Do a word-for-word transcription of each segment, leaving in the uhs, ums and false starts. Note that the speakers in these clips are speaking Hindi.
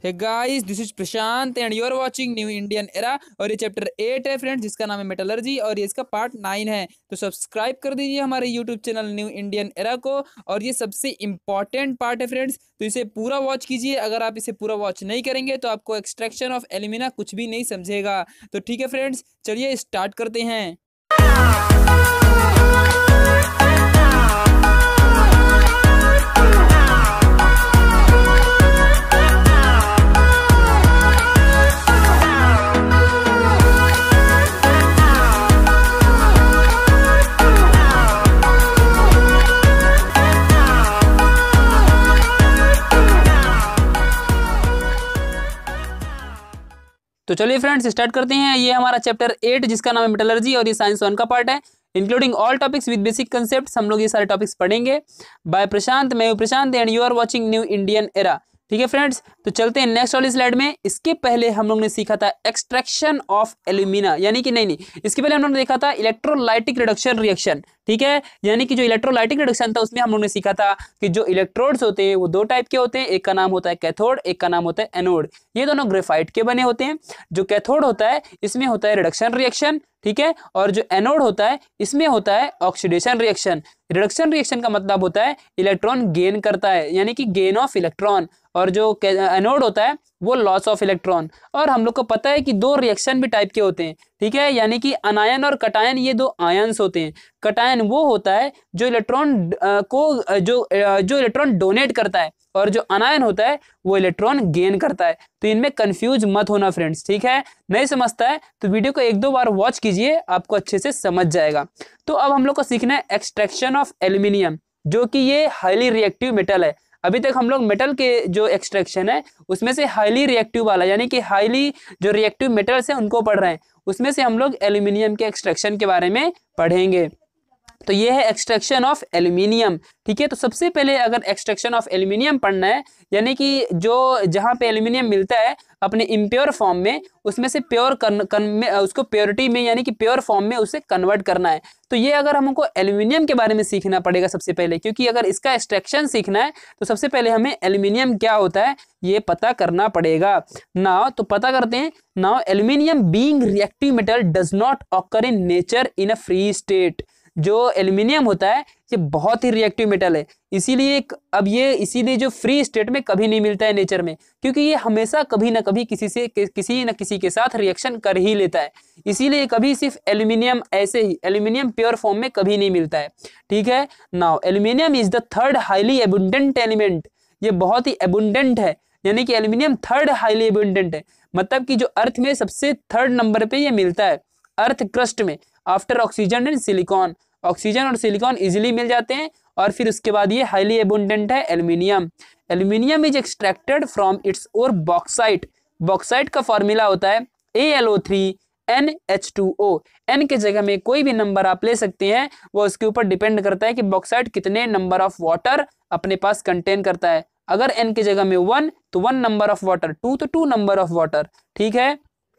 Hey guys, this is Prashant and you are watching new Indian era. और ये चैप्टर एट है फ्रेंड्स, जिसका नाम है मेटलर्जी, और ये इसका पार्ट नाइन है। तो सब्सक्राइब कर दीजिए हमारे YouTube channel new Indian era को। और ये सबसे इंपॉर्टेंट पार्ट है फ्रेंड्स, तो इसे पूरा वॉच कीजिए। अगर आप इसे पूरा वॉच नहीं करेंगे तो आपको एक्सट्रैक्शन ऑफ एल्यूमिना कुछ भी नहीं समझेगा। तो ठीक है फ्रेंड्स, चलिए स्टार्ट करते हैं। तो चलिए फ्रेंड्स स्टार्ट करते हैं। ये हमारा चैप्टर एट जिसका नाम है मेटलर्जी, और ये साइंस वन का पार्ट है, including all topics with basic concepts. हम लोग ये सारे टॉपिक्स पढ़ेंगे। बाय प्रशांत, मैं हूं Prashant and you are watching new Indian era. ठीक है फ्रेंड्स, तो चलते हैं नेक्स्ट वाली स्लाइड में। इसके पहले हम लोग ने सीखा था एक्सट्रैक्शन ऑफ एल्यूमिना, यानी कि नहीं नहीं इसके पहले हम लोग ने देखा था इलेक्ट्रोलाइटिक रिडक्शन रिएक्शन। ठीक है, यानी कि जो इलेक्ट्रोलाइटिक रिडक्शन था उसमें हम लोग ने सीखा था कि जो इलेक्ट्रोड्स होते हैं वो दो टाइप के होते हैं। एक का नाम होता है कैथोड, एक का नाम होता है एनोड। ये दोनों ग्रेफाइट के बने होते हैं। जो कैथोड होता है इसमें होता है रिडक्शन रिएक्शन, ठीक है, और जो एनोड होता है इसमें होता है ऑक्सीडेशन रिएक्शन। रिडक्शन रिएक्शन का मतलब होता है इलेक्ट्रॉन गेन करता है, यानी कि गेन ऑफ इलेक्ट्रॉन, और जो एनोड होता है वो लॉस ऑफ इलेक्ट्रॉन। और हम लोग को पता है कि दो रिएक्शन भी टाइप के होते हैं, ठीक है, यानी कि अनायन और कटायन, ये दो आयंस होते हैं। कटायन वो होता है जो इलेक्ट्रॉन को जो जो इलेक्ट्रॉन डोनेट करता है, और जो अनायन होता है वो इलेक्ट्रॉन गेन करता है। तो इनमें कंफ्यूज मत होना फ्रेंड्स, ठीक है। नहीं समझता है तो वीडियो को एक दो बार वॉच कीजिए, आपको अच्छे से समझ जाएगा। तो अब हम लोग को सीखना है एक्सट्रैक्शन ऑफ एल्यूमिनियम, जो कि ये हाईली रिएक्टिव मेटल है। अभी तक हम लोग मेटल के जो एक्सट्रैक्शन है उसमें से हाईली रिएक्टिव वाला, यानी कि हाईली जो रिएक्टिव मेटल्स है उनको पढ़ रहे हैं। उसमें से हम लोग एल्यूमिनियम के एक्सट्रैक्शन के बारे में पढ़ेंगे। तो ये है एक्सट्रैक्शन ऑफ एल्यूमिनियम, ठीक है। तो सबसे पहले अगर एक्सट्रैक्शन ऑफ एल्यूमिनियम पढ़ना है, यानी कि जो जहाँ पे एल्यूमिनियम मिलता है अपने इम्प्योर फॉर्म में, उसमें से प्योर कन, कन में उसको प्योरिटी में, यानी कि प्योर फॉर्म में उसे कन्वर्ट करना है। तो ये अगर हमको एल्यूमिनियम के बारे में सीखना पड़ेगा सबसे पहले, क्योंकि अगर इसका एक्सट्रैक्शन सीखना है तो सबसे पहले हमें एल्यूमिनियम क्या होता है ये पता करना पड़ेगा। नाउ तो पता करते हैं। Now aluminium being reactive metal does not occur in nature in a free state. जो एल्यूमिनियम होता है ये बहुत ही रिएक्टिव मेटल है, इसीलिए अब ये इसीलिए जो फ्री स्टेट में कभी नहीं मिलता है नेचर में, क्योंकि ये हमेशा कभी ना कभी किसी से किसी न किसी के साथ रिएक्शन कर ही लेता है। इसीलिए कभी सिर्फ एल्यूमिनियम ऐसे ही एल्यूमिनियम प्योर फॉर्म में कभी नहीं मिलता है, ठीक है। Now aluminium is the third highly abundant element. ये बहुत ही एबुंडेंट है, यानी कि एल्यूमिनियम थर्ड हाईली एबुंडेंट है, मतलब कि जो अर्थ में सबसे थर्ड नंबर पे ये मिलता है अर्थ क्रस्ट में, after oxygen and silicon. Oxygen और सिलिकॉन इजीली मिल जाते हैं, और फिर उसके बाद ये हाईली एबुंडेंट है aluminium. Aluminium is extracted from its ore bauxite. Bauxite का फॉर्मूला होता है A L O three N H two O. N के जगह में कोई भी नंबर आप ले सकते हैं, वो उसके ऊपर डिपेंड करता है कि बॉक्साइट कितने नंबर ऑफ वाटर अपने पास कंटेन करता है। अगर एन की जगह में वन तो one number of water, two तो टू नंबर ऑफ वाटर, ठीक है।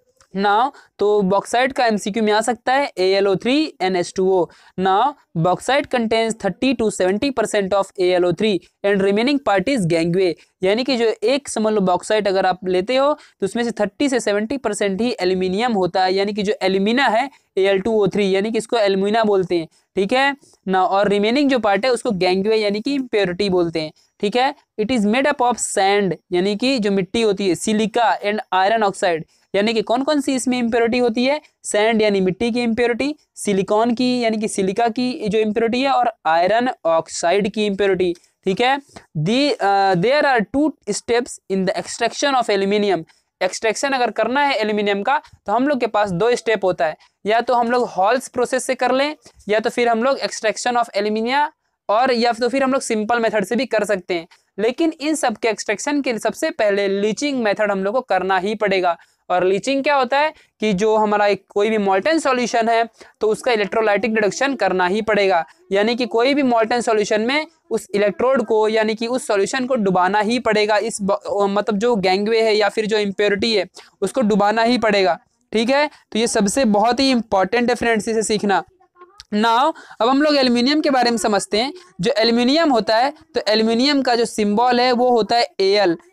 नाउ तो बॉक्साइट का एमसीक्यू में आ सकता है A L O three N H two O. Now bauxite contains thirty two seventy percent of A L O three and remaining part is gangue. यानी कि जो एक समझ लो बॉक्साइट अगर आप लेते हो तो उसमें से थर्टी से सेवेंटी परसेंट ही एल्यूमिनियम होता है, यानी कि जो एल्यूमिना है A L two O three, यानी कि इसको एल्यूमिना बोलते हैं, ठीक है ना। और रिमेनिंग जो पार्ट है उसको गैंगवे यानी कि इम्प्योरिटी बोलते हैं, ठीक है। It is made up of sand, यानी कि जो मिट्टी होती है, सिलिका एंड आयरन ऑक्साइड। यानी कि कौन कौन सी इसमें इम्प्योरिटी होती है? सैंड यानी मिट्टी की इम्प्योरिटी, सिलिकॉन की यानी कि सिलिका की जो इम्प्योरिटी है, और आयरन ऑक्साइड की इम्प्योरिटी, ठीक है। The there are two steps in the extraction of aluminium. Extraction अगर करना है एल्यूमिनियम का तो हम लोग के पास दो स्टेप होता है, या तो हम लोग हॉल्स प्रोसेस से कर लें, या तो फिर हम लोग एक्सट्रैक्शन ऑफ एल्यूमिनिया, और या तो फिर हम लोग सिंपल मेथड से भी कर सकते हैं। लेकिन इन सब के एक्सट्रैक्शन के सबसे पहले लीचिंग मेथड हम लोग को करना ही पड़ेगा। और लीचिंग क्या होता है कि जो हमारा एक कोई भी मॉल्टन सॉल्यूशन है तो उसका इलेक्ट्रोलाइटिक रिडक्शन करना ही पड़ेगा, यानी कि कोई भी मॉल्टन सॉल्यूशन में उस इलेक्ट्रोड को, यानी कि उस सॉल्यूशन को डुबाना ही पड़ेगा। इस मतलब जो गैंगवे है या फिर जो इम्प्योरिटी है उसको डुबाना ही पड़ेगा, ठीक है। तो ये सबसे बहुत ही इंपॉर्टेंट है फ्रेंड्स, इसे सीखना। नाउ अब हम लोग एल्यूमिनियम के बारे में समझते हैं। जो एल्यूमिनियम होता है तो एल्यूमिनियम का जो सिंबल है वो होता है ए एल,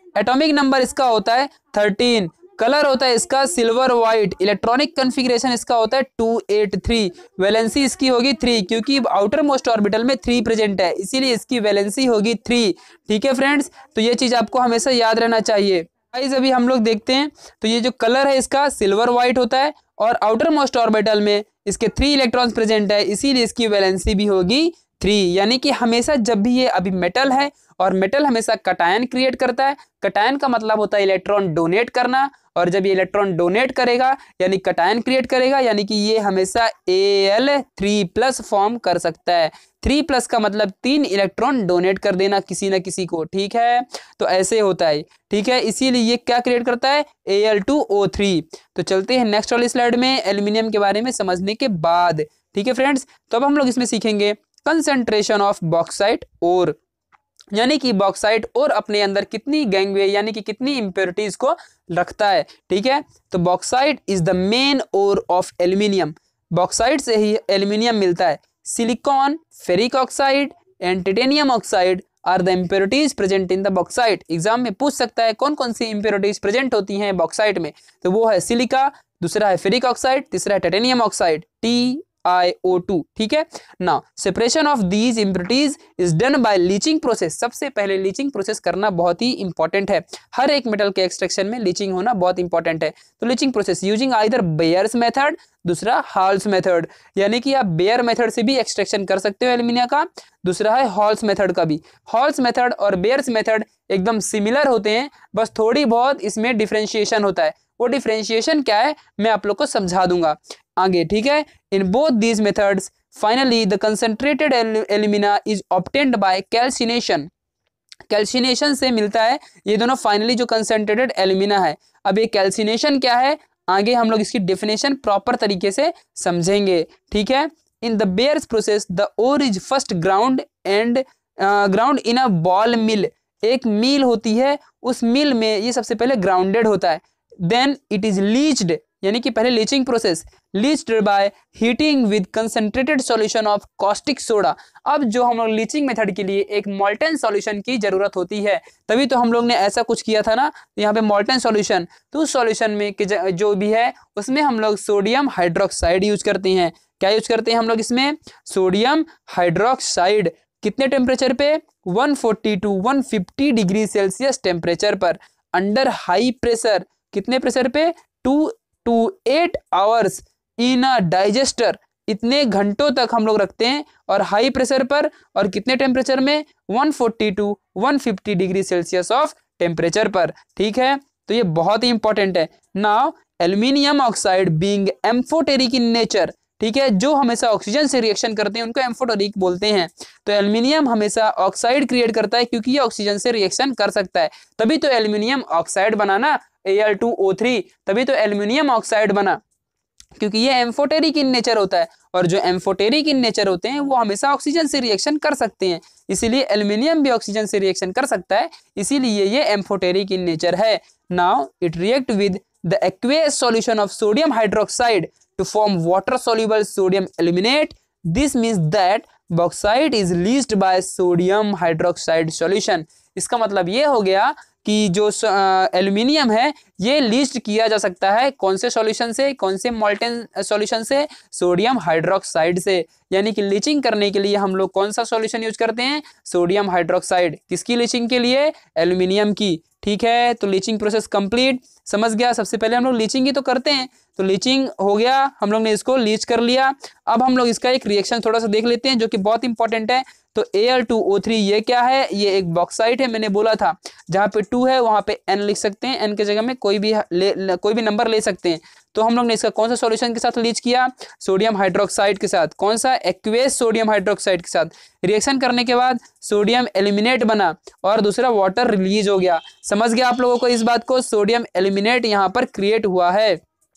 एटॉमिक नंबर इसका होता है थर्टीन, कलर होता है इसका सिल्वर व्हाइट, इलेक्ट्रॉनिक कॉन्फ़िगरेशन इसका होता है टू एट थ्री, वैलेंसी इसकी होगी थ्री, क्योंकि आउटर मोस्ट ऑर्बिटल में थ्री प्रेजेंट है, इसीलिए इसकी वैलेंसी होगी थ्री। ठीक है फ्रेंड्स, तो ये चीज़ आपको हमेशा याद रहना चाहिए। गाइस अभी हम लोग देखते हैं, तो ये जो कलर है इसका सिल्वर व्हाइट होता है और आउटर मोस्ट ऑर्बिटल में इसके थ्री इलेक्ट्रॉन्स प्रेजेंट है, इसीलिए इसकी वैलेंसी भी होगी थ्री। यानी कि हमेशा जब भी ये अभी मेटल है और मेटल हमेशा कटायन क्रिएट करता है, कटायन का मतलब होता है इलेक्ट्रॉन डोनेट करना, और जब ये इलेक्ट्रॉन डोनेट करेगा यानी कटायन क्रिएट करेगा, यानी कि ये हमेशा A L three plus form कर सकता है। थ्री प्लस का मतलब तीन इलेक्ट्रॉन डोनेट कर देना किसी न किसी को। ठीक है, तो ऐसे होता है। ठीक है, इसीलिए ये क्या क्रिएट करता है, A L two O three. तो चलते हैं नेक्स्ट वाली स्लाइड में एल्यूमिनियम के बारे में समझने के बाद। ठीक है फ्रेंड्स, तो अब हम लोग इसमें सीखेंगे कंसंट्रेशन ऑफ बॉक्साइट ओर, यानी कि बॉक्साइट और अपने अंदर कितनी गैंगवे यानी कि कितनी इम्प्योरिटीज को रखता है। ठीक है, तो bauxite is the main ore of aluminium, bauxite से ही एल्यूमिनियम मिलता है। Silicon, ferric oxide and titanium oxide are the impurities present in the bauxite. Exam में पूछ सकता है कौन कौन सी इम्प्योरिटीज प्रेजेंट होती हैं बॉक्साइट में, तो वो है सिलिका, दूसरा है फेरिक ऑक्साइड, तीसरा है titanium oxide T I O two. ठीक है, now separation of these impurities is done by leaching process. सबसे पहले लीचिंग प्रोसेस करना बहुत ही इंपॉर्टेंट है, हर एक मेटल के एक्सट्रैक्शन में लीचिंग होना बहुत इंपॉर्टेंट है। तो leaching process using either Bayer's method, दूसरा हॉल्स मेथड, यानी कि आप बेयर मेथड से भी एक्सट्रैक्शन कर सकते हो एल्यूमिनियम का, दूसरा है हॉल्स मेथड का भी। हॉल्स मेथड और बेयर्स मेथड एकदम सिमिलर होते हैं, बस थोड़ी बहुत इसमें डिफ्रेंशिएशन होता है। वो डिफ्रेंशिएशन क्या है मैं आप लोग को समझा दूंगा आगे। ठीक है, in both these methods finally the concentrated alumina is obtained by calcination. Calcination से मिलता है ये दोनों फाइनली जो कंसंट्रेटेड एल्यूमिना है। अब ये कैल्सिनेशन क्या है, आगे हम लोग इसकी डेफिनेशन प्रॉपर तरीके से समझेंगे। ठीक है, in the Bayer's process the ore is first ground and ground in a ball mill. एक मिल होती है, उस मिल में ये सबसे पहले ग्राउंडेड होता है, देन इट इज लीच्ड, यानी कि पहले leaching process, leached by heating with concentrated solution of caustic soda. अब जो हम लोग लीचिंग मेथड के लिए एक मॉल्टन सॉल्यूशन की जरूरत होती है, तभी तो हम लोग ने ऐसा कुछ किया था ना, यहाँ पे मॉल्टन सॉल्यूशन, तो उस सॉल्यूशन में जो भी है उसमें हम लोग सोडियम हाइड्रोक्साइड यूज करते हैं। क्या यूज करते हैं हम लोग इसमें, सोडियम हाइड्रोक्साइड। कितने टेम्परेचर पे, one forty to one fifty degree Celsius temperature पर, अंडर हाई प्रेशर। कितने प्रेशर पे, two to eight hours in a digester. इतने घंटों तक हम लोग रखते हैं और हाई प्रेशर पर, और कितने टेम्परेचर में, one forty to one fifty degree Celsius of temperature पर। ठीक है, तो ये बहुत ही इंपॉर्टेंट है। Now aluminium oxide being amphoteric in nature, ठीक है, जो हमेशा ऑक्सीजन से रिएक्शन करते हैं उनको एम्फोटेरिक बोलते हैं। तो एल्यूमिनियम हमेशा ऑक्साइड क्रिएट करता है क्योंकि ये ऑक्सीजन से रिएक्शन कर सकता है, तभी तो एल्यूमिनियम ऑक्साइड बना ना, A L two O three, तभी तो एल्यूमिनियम ऑक्साइड बना, क्योंकि ये एम्फोटेरिक इन नेचर होता है, और जो एम्फोटेरिक इन नेचर होते हैं वो हमेशा ऑक्सीजन से रिएक्शन कर सकते हैं, इसीलिए एल्यूमिनियम भी ऑक्सीजन से रिएक्शन कर सकता है, इसीलिए ये एम्फोटेरिक इन नेचर है। Now it react with the aqueous solution of sodium hydroxide to form water soluble sodium aluminate. This means that bauxite is leached by sodium hydroxide solution. इसका मतलब ये हो गया कि जो एल्यूमिनियम है ये लीच्ड किया जा सकता है कौन से सॉल्यूशन से, कौन से मॉल्टन सॉल्यूशन से, सोडियम हाइड्रोक्साइड से। यानी कि लीचिंग करने के लिए हम लोग कौन सा सॉल्यूशन यूज करते हैं, सोडियम हाइड्रोक्साइड। किसकी लीचिंग के लिए, एल्यूमिनियम की। ठीक है, तो लीचिंग प्रोसेस कंप्लीट, समझ गया। सबसे पहले हम लोग लीचिंग ही तो करते हैं, तो लीचिंग हो गया, हम लोग ने इसको लीच कर लिया। अब हम लोग इसका एक रिएक्शन थोड़ा सा देख लेते हैं जो कि बहुत इंपॉर्टेंट है। तो A L two O three ये क्या है, ये एक बॉक्साइट है, मैंने बोला था जहाँ पे टू है वहाँ पे एन लिख सकते हैं, एन के जगह में कोई भी ले, कोई भी नंबर ले सकते हैं। तो हम लोग ने इसका कौन सा सॉल्यूशन के साथ लीच किया, सोडियम हाइड्रोक्साइड के साथ। कौन सा, एक्वेस सोडियम हाइड्रोक्साइड के साथ। रिएक्शन करने के बाद सोडियम एल्यूमिनेट बना और दूसरा वाटर रिलीज हो गया। समझ गया आप लोगों को इस बात को, सोडियम एल्यूमिनेट यहाँ पर क्रिएट हुआ है।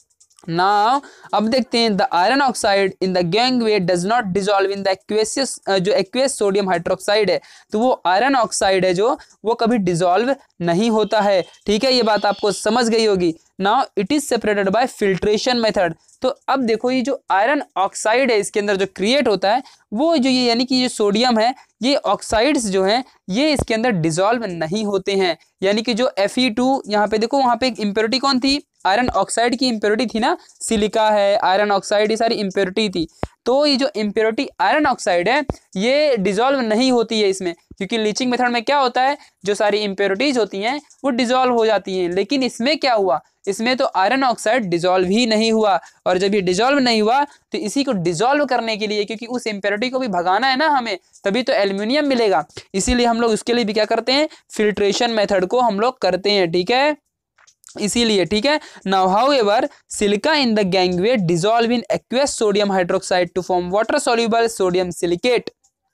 नाउ अब देखते हैं the iron oxide in the gangue does not dissolve in the aqueous, जो एक्वेस सोडियम हाइड्रोक्साइड है, तो वो आयरन ऑक्साइड है जो वो कभी डिजॉल्व नहीं होता है। ठीक है, ये बात आपको समझ गई होगी। Now it is separated by filtration method. तो अब देखो ये जो आयरन ऑक्साइड है इसके अंदर जो क्रिएट होता है वो जो ये यानी कि ये सोडियम है, ये ऑक्साइड्स जो हैं ये इसके अंदर डिजॉल्व नहीं होते हैं। यानी कि जो एफ ई टू यहाँ पे देखो, वहाँ पे एक इम्प्योरिटी कौन थी, आयरन ऑक्साइड की इम्प्योरिटी थी ना, सिलिका है, आयरन ऑक्साइड, ये सारी इम्प्योरिटी थी। तो ये जो इम्प्योरिटी आयरन ऑक्साइड है ये डिजॉल्व नहीं होती है इसमें, क्योंकि लीचिंग मेथड में क्या होता है, जो सारी इम्प्योरिटीज होती हैं वो डिजॉल्व हो जाती हैं। लेकिन इसमें क्या हुआ, इसमें तो आयरन ऑक्साइड डिजॉल्व ही नहीं हुआ। और जब ये डिजॉल्व नहीं हुआ तो इसी को डिजॉल्व करने के लिए, क्योंकि उस इम्प्योरिटी को भी भगाना है ना हमें, तभी तो एल्यूमिनियम मिलेगा, इसीलिए हम लोग उसके लिए भी क्या करते हैं, फिल्ट्रेशन मेथड को हम लोग करते हैं। ठीक है, इसीलिए। ठीक है, now however silica in the gangue dissolve in aqueous sodium hydroxide to form water soluble sodium silicate.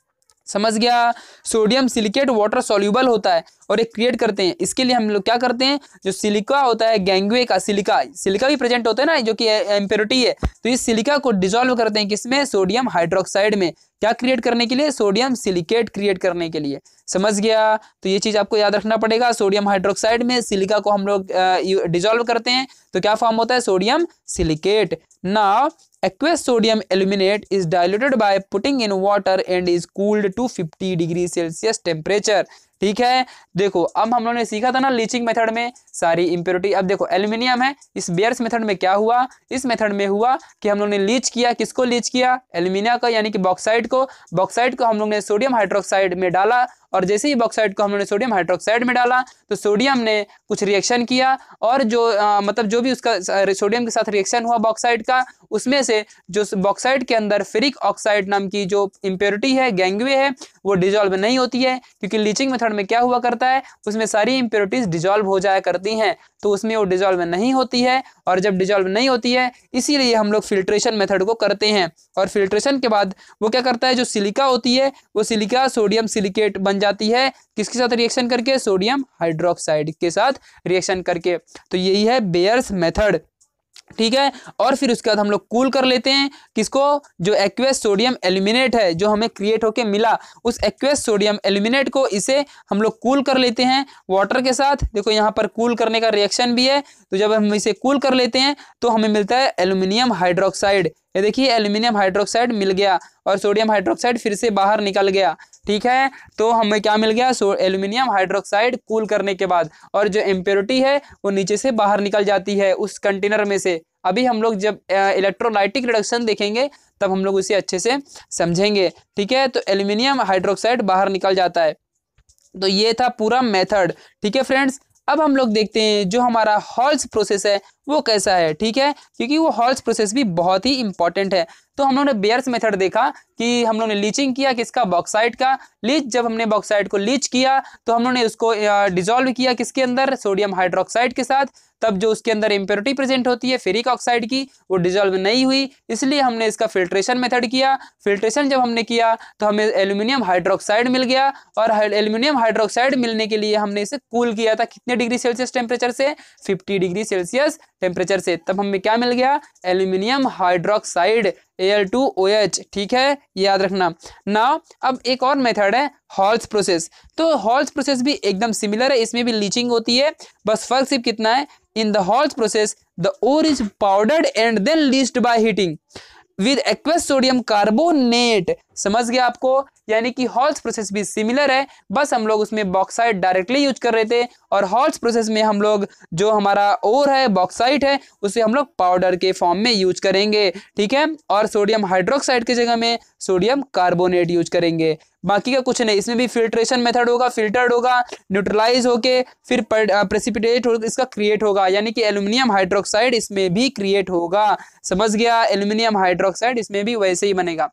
समझ गया, सोडियम सिलिकेट वाटर सॉल्युबल होता है और एक क्रिएट करते हैं। इसके लिए हम लोग क्या करते हैं, जो सिलिका होता है गैंगवे का, सिलिका सिलिका भी प्रेजेंट होता है ना, जो कि इम्प्योरिटी है, तो इस सिलिका को डिसॉल्व करते हैं किसमें, सोडियम हाइड्रोक्साइड में। क्या क्रिएट करने के लिए, सोडियम सिलिकेट क्रिएट करने के लिए। समझ गया, तो ये चीज आपको याद रखना पड़ेगा। सोडियम हाइड्रोक्साइड में सिलिका को हम लोग डिसॉल्व करते हैं तो क्या फॉर्म होता है, sodium silicate. Now aqueous sodium aluminate is diluted by putting in water and is cooled to fifty degree Celsius temperature। ठीक है, देखो अब हम लोगों ने सीखा था ना लीचिंग मेथड में सारी इम्प्योरिटी। अब देखो एल्यूमिनियम है, इस बेयर्स मेथड में क्या हुआ, इस मेथड में हुआ कि हम लोग ने लीच किया, किसको लीच किया, एल्यूमिनिया का, यानी कि बॉक्साइड को। बॉक्साइड को हम लोग ने सोडियम हाइड्रोक्साइड में डाला और जैसे ही बॉक्साइड को हम लोग ने सोडियम हाइड्रोक्साइड में डाला तो सोडियम ने कुछ रिएक्शन किया और जो आ, मतलब जो भी उसका सोडियम के साथ रिएक्शन हुआ बॉक्साइड का, उसमें से जो बॉक्साइड के अंदर फेरिक ऑक्साइड नाम की जो इम्प्योरिटी है, गैंगवे है, वो डिजॉल्व नहीं होती है, क्योंकि लीचिंग मेथड में क्या हुआ करता है, उसमें सारी इम्प्योरिटीज डिजॉल्व हो जाया करती हैं, तो उसमें वो डिजॉल्व नहीं होती है। और जब डिजॉल्व नहीं होती है इसीलिए हम लोग फिल्ट्रेशन मेथड को करते हैं। और फिल्ट्रेशन के बाद वो क्या करता है, जो सिलिका होती है वो सिलिका सोडियम सिलिकेट बन जाती है, किसके साथ रिएक्शन करके, सोडियम हाइड्रोक्साइड के साथ रिएक्शन करके। तो यही है बेयर्स मेथड। ठीक है, और फिर उसके बाद हम लोग कूल कर लेते हैं किसको, जो एक्वेस सोडियम एल्यूमिनेट है जो हमें क्रिएट होके मिला, उस एक्वेस सोडियम एल्यूमिनेट को इसे हम लोग कूल कर लेते हैं वाटर के साथ। देखो यहाँ पर कूल करने का रिएक्शन भी है, तो जब हम इसे कूल कर लेते हैं तो हमें मिलता है एल्यूमिनियम हाइड्रोक्साइड। ये देखिए एल्यूमिनियम हाइड्रोक्साइड मिल गया और सोडियम हाइड्रोक्साइड फिर से बाहर निकल गया। ठीक है, तो हमें क्या मिल गया, एल्यूमिनियम हाइड्रोक्साइड कूल करने के बाद, और जो इम्प्योरिटी है वो नीचे से बाहर निकल जाती है उस कंटेनर में से। अभी हम लोग जब इलेक्ट्रोलाइटिक रिडक्शन देखेंगे तब हम लोग उसे अच्छे से समझेंगे। ठीक है, तो एल्यूमिनियम हाइड्रोक्साइड बाहर निकल जाता है। तो ये था पूरा मेथड। ठीक है फ्रेंड्स, अब हम लोग देखते हैं जो हमारा हॉल्स प्रोसेस है वो कैसा है। ठीक है, क्योंकि वो हॉल्स प्रोसेस भी बहुत ही इंपॉर्टेंट है। तो हम लोगों ने बेयर्स मेथड देखा कि हम लोगों ने लीचिंग किया किसका, बॉक्साइड का। लीच जब हमने बॉक्साइड को लीच किया तो हम लोगों ने उसको डिसॉल्व किया किसके अंदर, सोडियम हाइड्रोक्साइड के साथ। तब जो उसके अंदर इम्प्योरिटी प्रेजेंट होती है फेरिक ऑक्साइड की, वो डिसॉल्व नहीं हुई, इसलिए हमने इसका फिल्ट्रेशन मेथड किया। फिल्ट्रेशन जब हमने किया तो हमें एल्यूमिनियम हाइड्रोक्साइड मिल गया, और एल्यूमिनियम हाइड्रोक्साइड मिलने के लिए हमने इसे कूल किया था कितने डिग्री सेल्सियस टेम्परेचर से, फिफ्टी डिग्री सेल्सियस टेम्परेचर से। तब हमें क्या मिल गया, aluminium hydroxide A L two O H. ठीक है, याद रखना। नाउ अब एक और मेथड है हॉल्स प्रोसेस। तो हॉल्स प्रोसेस भी एकदम सिमिलर है, इसमें भी लीचिंग होती है, बस फर्क सिर्फ कितना है, in the Hall's process the ore is powdered and then leached by heating with aqueous sodium carbonate. समझ गया आपको, यानी कि हॉल्स प्रोसेस भी सिमिलर है, बस हम लोग उसमें बॉक्साइड डायरेक्टली यूज कर रहे थे, और हॉल्स प्रोसेस में हम लोग जो हमारा ओर है, बॉक्साइट है, उसे हम लोग पाउडर के फॉर्म में यूज करेंगे। ठीक है, और सोडियम हाइड्रोक्साइड की जगह में सोडियम कार्बोनेट यूज करेंगे। बाकी का कुछ नहीं, इसमें भी फिल्ट्रेशन मेथड होगा, फिल्टर्ड होगा, न्यूट्रलाइज होके फिर प्रेसिपिटेट हो इसका क्रिएट होगा, यानी कि एल्यूमिनियम हाइड्रोक्साइड इसमें भी क्रिएट होगा। समझ गया, एल्यूमिनियम हाइड्रोक्साइड इसमें भी वैसे ही बनेगा।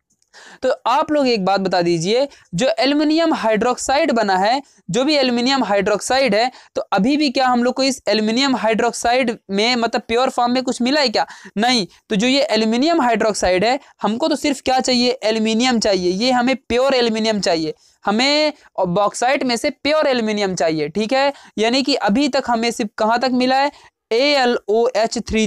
तो आप लोग एक बात बता दीजिए, जो एल्युमिनियम हाइड्रोक्साइड बना है, जो भी एल्युमिनियम हाइड्रोक्साइड है, तो अभी भी क्या हम लोग को इस एल्युमिनियम हाइड्रोक्साइड में मतलब प्योर फॉर्म में कुछ मिला है क्या? नहीं। तो जो ये एल्युमिनियम हाइड्रोक्साइड है, हमको तो सिर्फ क्या चाहिए, एल्युमिनियम चाहिए, ये हमें प्योर एल्युमिनियम चाहिए, हमें बॉक्साइट में से प्योर एल्युमिनियम चाहिए। ठीक है, यानी कि अभी तक हमें सिर्फ कहाँ तक मिला है, A L O H three तक,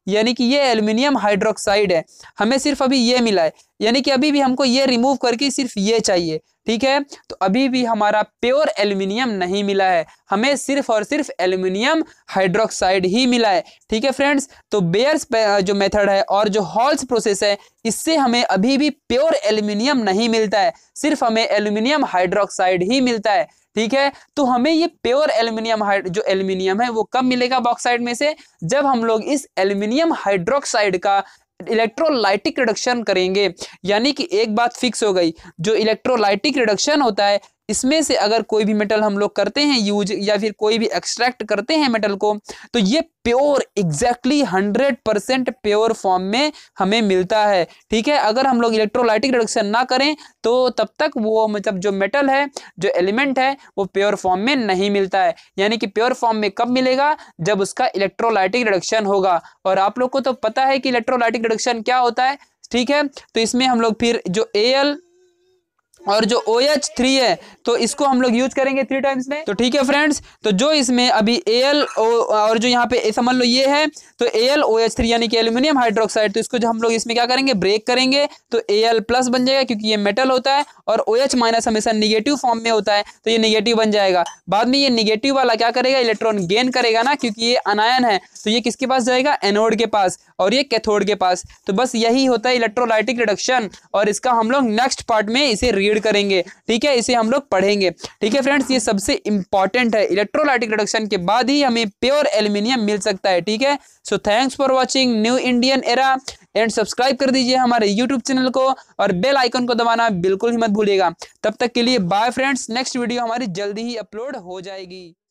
यानी कि ये एल्यूमिनियम हाइड्रोक्साइड है, हमें सिर्फ अभी ये मिला है, यानी कि अभी भी हमको ये रिमूव करके सिर्फ ये चाहिए, ठीक है। तो अभी भी हमारा प्योर एल्यूमिनियम नहीं मिला है, हमें सिर्फ और सिर्फ एल्यूमिनियम हाइड्रोक्साइड ही मिला है, ठीक है फ्रेंड्स। तो बेयर्स जो मेथड है और जो हॉल्स प्रोसेस है, इससे हमें अभी भी प्योर एल्यूमिनियम नहीं मिलता है, सिर्फ हमें एल्यूमिनियम हाइड्रोक्साइड ही मिलता है, ठीक है। तो हमें ये प्योर एल्यूमिनियम जो एल्यूमिनियम है वो कब मिलेगा बॉक्साइट में से, जब हम लोग इस एल्यूमिनियम हाइड्रोक्साइड का इलेक्ट्रोलाइटिक रिडक्शन करेंगे। यानी कि एक बात फिक्स हो गई, जो इलेक्ट्रोलाइटिक रिडक्शन होता है इसमें से अगर कोई भी मेटल हम लोग करते हैं यूज या फिर कोई भी एक्सट्रैक्ट करते हैं मेटल को, तो ये pure exactly hundred percent pure form में हमें मिलता है, ठीक है। अगर हम लोग इलेक्ट्रोलाइटिक रिडक्शन ना करें तो तब तक वो मतलब जो मेटल है, जो एलिमेंट है, वो प्योर फॉर्म में नहीं मिलता है। यानी कि प्योर फॉर्म में कब मिलेगा, जब उसका इलेक्ट्रोलाइटिक रिडक्शन होगा। और आप लोग को तो पता है कि इलेक्ट्रोलाइटिक रिडक्शन क्या होता है, ठीक है। तो इसमें हम लोग फिर जो एल और जो ओ एच थ्री है तो इसको हम लोग यूज करेंगे थ्री टाइम्स में, तो ठीक है फ्रेंड्स। तो जो इसमें अभी एल और जो यहाँ पे समझ लो ये है, तो एल ओ एच थ्री यानी कि एल्यूमिनियम हाइड्रोक्साइड, तो इसको जो हम लोग इसमें क्या करेंगे, ब्रेक करेंगे, तो एल प्लस बन जाएगा क्योंकि ये मेटल होता है, और ओ एच माइनस हमेशा निगेटिव फॉर्म में होता है तो ये निगेटिव बन जाएगा। बाद में ये निगेटिव वाला क्या करेगा, इलेक्ट्रॉन गेन करेगा ना, क्योंकि ये अनायन है, तो ये किसके पास जाएगा, एनोड के पास, और ये कैथोड के पास। तो बस यही होता है इलेक्ट्रोलाइटिक रिडक्शन, और इसका हम लोग नेक्स्ट पार्ट में इसे रीड करेंगे, ठीक है, इसे हम लोग पढ़ेंगे, ठीक है फ्रेंड्स। ये सबसे इंपॉर्टेंट है, इलेक्ट्रोलाइटिक रिडक्शन के बाद ही हमें प्योर एल्यूमिनियम मिल सकता है, ठीक है। So thanks for watching new Indian era, and subscribe कर दीजिए हमारे यूट्यूब चैनल को, और बेल आइकन को दबाना बिल्कुल ही मत भूलिएगा। तब तक के लिए बाय फ्रेंड्स, नेक्स्ट वीडियो हमारी जल्दी ही अपलोड हो जाएगी।